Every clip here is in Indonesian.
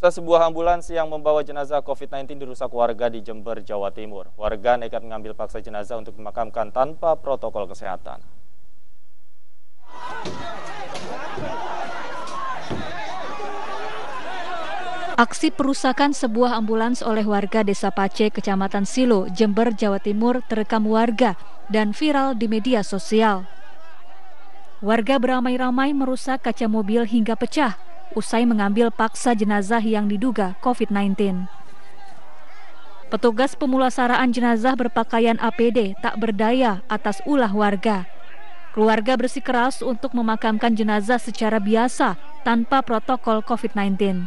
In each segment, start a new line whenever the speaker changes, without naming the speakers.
Sebuah ambulans yang membawa jenazah COVID-19 dirusak warga di Jember, Jawa Timur. Warga nekat mengambil paksa jenazah untuk dimakamkan tanpa protokol kesehatan.
Aksi perusakan sebuah ambulans oleh warga Desa Pace, Kecamatan Silo, Jember, Jawa Timur terekam warga dan viral di media sosial. Warga beramai-ramai merusak kaca mobil hingga pecah usai mengambil paksa jenazah yang diduga COVID-19. Petugas pemulasaraan jenazah berpakaian APD tak berdaya atas ulah warga. Keluarga bersikeras untuk memakamkan jenazah secara biasa tanpa protokol COVID-19.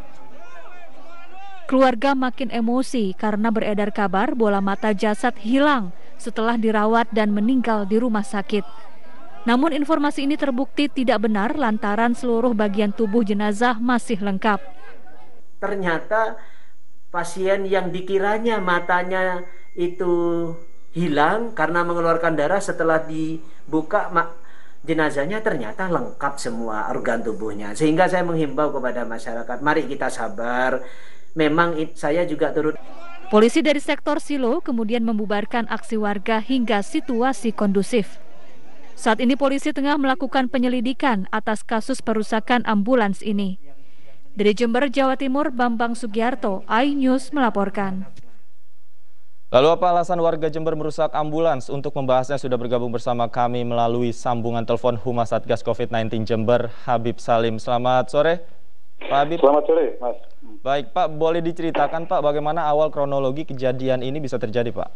Keluarga makin emosi karena beredar kabar bola mata jasad hilang setelah dirawat dan meninggal di rumah sakit. Namun informasi ini terbukti tidak benar lantaran seluruh bagian tubuh jenazah masih lengkap.
Ternyata pasien yang dikiranya matanya itu hilang karena mengeluarkan darah, setelah dibuka jenazahnya ternyata lengkap semua organ tubuhnya. Sehingga saya menghimbau kepada masyarakat, mari kita sabar. Memang saya juga turut.
Polisi dari sektor Silo kemudian membubarkan aksi warga hingga situasi kondusif. Saat ini polisi tengah melakukan penyelidikan atas kasus perusakan ambulans ini. Dari Jember, Jawa Timur, Bambang Sugiarto, iNews melaporkan.
Lalu apa alasan warga Jember merusak ambulans? Untuk membahasnya sudah bergabung bersama kami melalui sambungan telepon Humas Satgas COVID-19 Jember, Habib Salim. Selamat sore, Pak Habib.
Selamat sore, Mas.
Baik, Pak, boleh diceritakan, Pak, bagaimana awal kronologi kejadian ini bisa terjadi, Pak?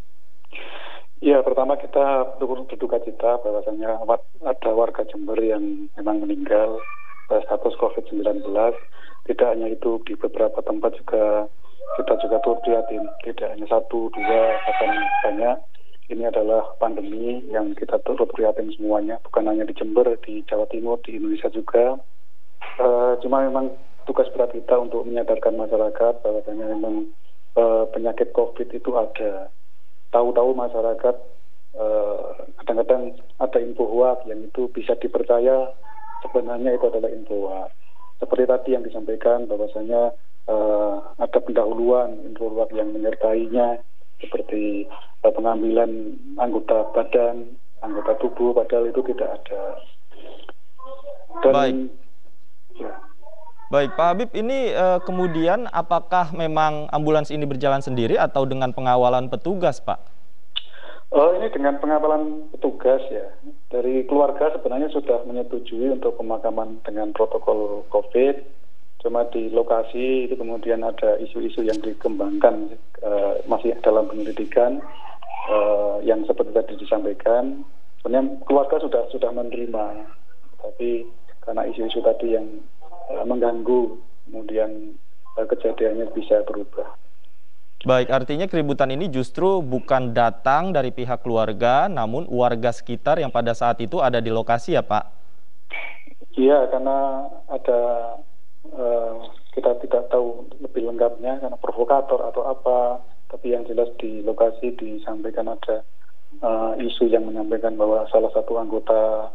Ya, pertama kita berduka cita bahwasanya ada warga Jember yang memang meninggal status COVID-19. Tidak hanya itu, di beberapa tempat juga kita juga turut prihatin. Tidak hanya satu, dua, bahkan banyak. Ini adalah pandemi yang kita turut prihatin semuanya, bukan hanya di Jember, di Jawa Timur, di Indonesia juga. Cuma memang tugas berat kita untuk menyadarkan masyarakat bahwasanya memang penyakit COVID itu ada. Tahu-tahu masyarakat kadang-kadang ada info hoax yang itu bisa dipercaya, sebenarnya itu adalah info hoax. Seperti tadi yang disampaikan bahwasanya ada pendahuluan info hoax yang menyertainya, seperti pengambilan anggota badan, anggota tubuh, padahal itu tidak ada. Dan,
baik.
Ya.
Baik, Pak Habib, ini kemudian apakah memang ambulans ini berjalan sendiri atau dengan pengawalan petugas, Pak?
Ini dengan pengawalan petugas ya. Dari keluarga sebenarnya sudah menyetujui untuk pemakaman dengan protokol COVID. Cuma di lokasi itu kemudian ada isu-isu yang dikembangkan, masih dalam penyelidikan, yang seperti tadi disampaikan. Sebenarnya keluarga sudah menerima, tapi karena isu-isu tadi yang mengganggu, kemudian kejadiannya bisa berubah.
Baik, artinya keributan ini justru bukan datang dari pihak keluarga, namun warga sekitar yang pada saat itu ada di lokasi ya, Pak?
Iya, karena ada, kita tidak tahu lebih lengkapnya karena provokator atau apa, tapi yang jelas di lokasi disampaikan ada isu yang menyampaikan bahwa salah satu anggota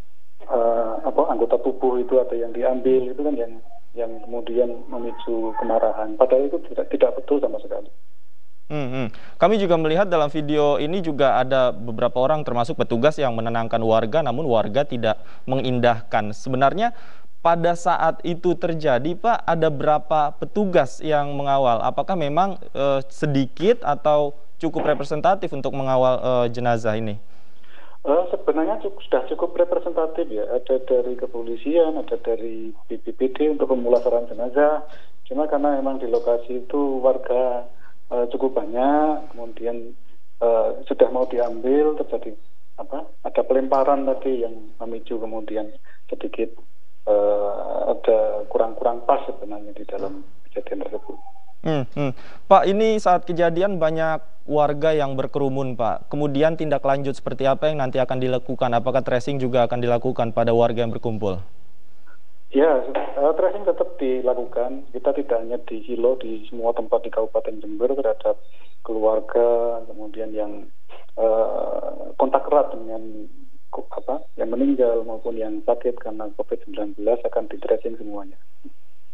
tubuh itu ada yang diambil, itu kan yang kemudian memicu kemarahan. Padahal itu tidak betul sama sekali.
Kami juga melihat dalam video ini juga ada beberapa orang termasuk petugas yang menenangkan warga, namun warga tidak mengindahkan. Sebenarnya pada saat itu terjadi, Pak, ada berapa petugas yang mengawal? Apakah memang sedikit atau cukup representatif untuk mengawal jenazah ini?
Sebenarnya sudah cukup representatif ya. Ada dari kepolisian, ada dari BPBD untuk pemulasaran jenazah. Cuma karena memang di lokasi itu warga cukup banyak, kemudian sudah mau diambil, terjadi ada pelemparan tadi yang memicu kemudian sedikit ada kurang pas sebenarnya di dalam kejadian tersebut.
Pak, ini saat kejadian banyak warga yang berkerumun, Pak. Kemudian tindak lanjut seperti apa yang nanti akan dilakukan? Apakah tracing juga akan dilakukan pada warga yang berkumpul?
Ya, tracing tetap dilakukan. Kita tidak hanya di Silo, di semua tempat di Kabupaten Jember terhadap keluarga, kemudian yang kontak erat dengan yang meninggal maupun yang sakit karena COVID-19 akan di tracing semuanya.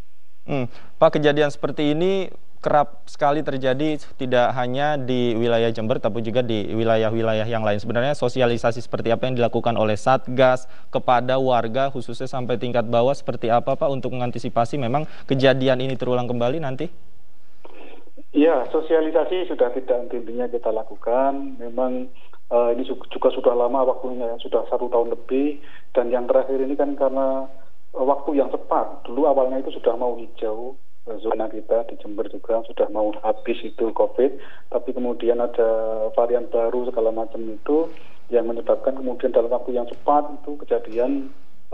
Pak, kejadian seperti ini kerap sekali terjadi tidak hanya di wilayah Jember tapi juga di wilayah-wilayah yang lain. Sebenarnya sosialisasi seperti apa yang dilakukan oleh Satgas kepada warga khususnya sampai tingkat bawah seperti apa Pak untuk mengantisipasi memang kejadian ini terulang kembali nanti?
Ya, sosialisasi sudah tidak henti-hentinya kita lakukan. Memang ini juga sudah lama waktunya, sudah 1 tahun lebih. Dan yang terakhir ini kan karena waktu yang cepat. Dulu awalnya itu sudah mau hijau, zona kita di Jember juga sudah mau habis itu COVID, tapi kemudian ada varian baru segala macam itu yang menyebabkan kemudian dalam waktu yang cepat itu kejadian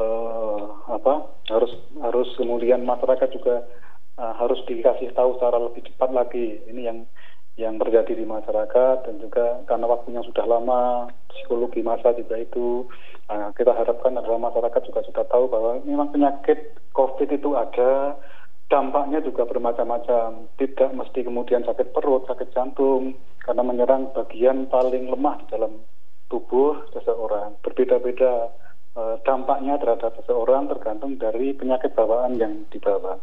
harus kemudian masyarakat juga harus dikasih tahu secara lebih cepat lagi. Ini yang terjadi di masyarakat, dan juga karena waktunya sudah lama, psikologi massa juga itu kita harapkan adalah masyarakat juga sudah tahu bahwa memang penyakit COVID itu ada. Dampaknya juga bermacam-macam, tidak mesti kemudian sakit perut, sakit jantung, karena menyerang bagian paling lemah di dalam tubuh seseorang. Berbeda-beda dampaknya terhadap seseorang tergantung dari penyakit bawaan yang dibawa.